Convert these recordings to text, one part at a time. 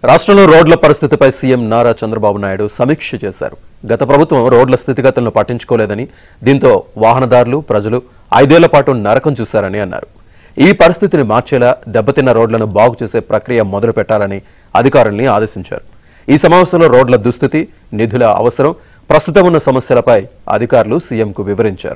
రాష్ట్రంలో రోడ్ల పరిస్థితిపై సీఎం నారా చంద్రబాబు నాయుడు సమీక్ష చేశారు. గత ప్రభుత్వం రోడ్ల స్థితిగతులను పట్టించుకోలేదని, దీంతో వాహనదారులు, ప్రజలు 5 ఏళ్ల పాటు నరకం చూశారని అన్నారు. ఈ పరిస్థితిని మార్చేలా దెబ్బతిన్న రోడ్లను బాగు చేసే ప్రక్రియ మొదలు పెట్టాలని అధికారుల్ని ఆదేశించారు. ఈ సమావేశంలో రోడ్ల దుస్థితి, నిధుల అవసరం, ప్రస్తుతం ఉన్న సమస్యలపై అధికారులు సీఎంకు వివరించారు.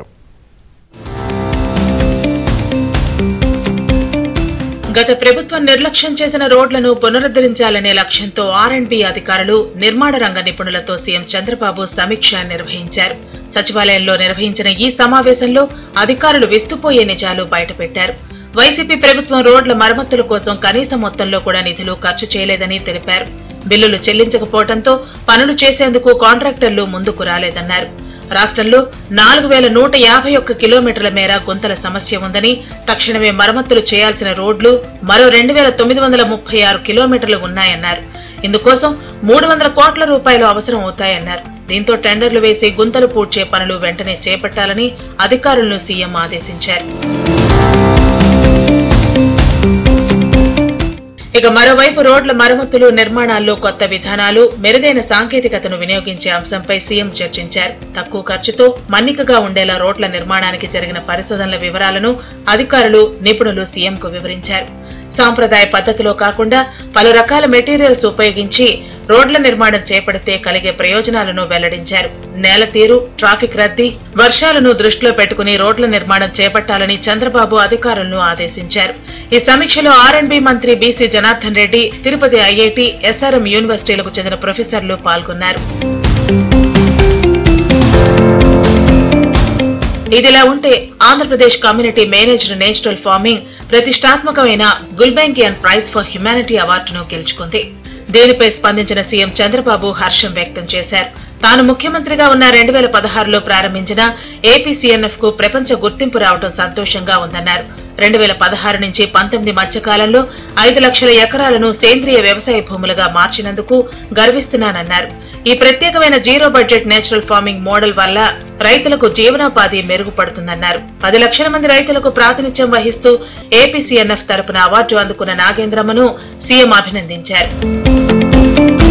గత ప్రభుత్వం నిర్లక్ష్యం చేసిన రోడ్లను పునరుద్ధరించాలనే లక్ష్యంతో ఆర్ఎండ్బి అధికారులు, నిర్మాణ రంగ నిపుణులతో సీఎం చంద్రబాబు సమీక్ష నిర్వహించారు. సచివాలయంలో నిర్వహించిన ఈ సమావేశంలో అధికారులు విస్తుపోయే నిజాలు బయటపెట్టారు. వైసీపీ ప్రభుత్వం రోడ్ల మరమ్మతుల కోసం కనీస మొత్తంలో కూడా నిధులు ఖర్చు చేయలేదని తెలిపారు. బిల్లులు చెల్లించకపోవడంతో పనులు చేసేందుకు కాంట్రాక్టర్లు ముందుకు రాలేదన్నారు. రాష్ట్రంలో 4151 కిలోమీటర్ల మేర గుంతల సమస్య ఉందని, తక్షణమే మరమ్మతులు చేయాల్సిన రోడ్లు మరో 2936 కిలోమీటర్లు ఉన్నాయన్నారు. ఇందుకోసం 300 కోట్ల రూపాయలు అవసరం అవుతాయన్నారు. దీంతో టెండర్లు వేసి గుంతలు పూడ్చే పనులు వెంటనే చేపట్టాలని అధికారులను సీఎం ఆదేశించారు. ఇక మరోవైపు రోడ్ల మరమ్మతులు, నిర్మాణాల్లో కొత్త విధానాలు, మెరుగైన సాంకేతికతను వినియోగించే అంశంపై సీఎం చర్చించారు. తక్కువ ఖర్చుతో మన్నికగా ఉండేలా రోడ్ల నిర్మాణానికి జరిగిన పరిశోధనల వివరాలను అధికారులు, నిపుణులు సీఎంకు వివరించారు. సాంప్రదాయ పద్ధతిలో కాకుండా పలు రకాల మెటీరియల్స్ ఉపయోగించి రోడ్ల నిర్మాణం చేపడితే కలిగే ప్రయోజనాలను వెల్లడించారు. నేల తీరు, ట్రాఫిక్ రద్దీ, వర్షాలను దృష్టిలో పెట్టుకుని రోడ్ల నిర్మాణం చేపట్టాలని చంద్రబాబు అధికారులను ఆదేశించారు. ఈ సమీక్షలో ఆర్ఎండ్బి మంత్రి BC Janardhan Reddy, Tirupati IIT, SRM యూనివర్సిటీలకు చెందిన ప్రొఫెసర్లు పాల్గొన్నారు. ఇదిలా ఉంటే Andhra Pradesh community managed natural farming ప్రతిష్టాత్మకమైన గుల్బెంకియన్ ప్రైజ్ ఫర్ హ్యుమానిటీ అవార్డును గెలుచుకుంది. దీనిపై స్పందించిన సీఎం చంద్రబాబు హర్షం వ్యక్తం చేశారు. తాను ముఖ్యమంత్రిగా ఉన్న 2016లో ప్రారంభించిన ఏపీసీఎన్ఎఫ్ కు ప్రపంచ గుర్తింపు రావడం సంతోషంగా ఉందన్నారు. 2016 నుంచి 19 మధ్యకాలంలో 5 లక్షల ఎకరాలను సేంద్రియ వ్యవసాయ భూములుగా మార్చినందుకు గర్విస్తున్నానన్నారు. ఈ ప్రత్యేకమైన zero budget natural farming model వల్ల రైతులకు జీవనోపాధి మెరుగుపడుతుందన్నారు. 10 లక్షల మంది రైతులకు ప్రాతినిధ్యం వహిస్తూ ఏపీసీఎన్ఎఫ్ తరపున అవార్డు అందుకున్న నాగేంద్రమ్మను సీఎం అభినందించారు.